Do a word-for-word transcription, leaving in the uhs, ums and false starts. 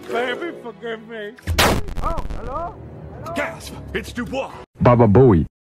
baby, forgive me. Oh, hello? Hello? Gasp! It's Dubois! Baba Booey.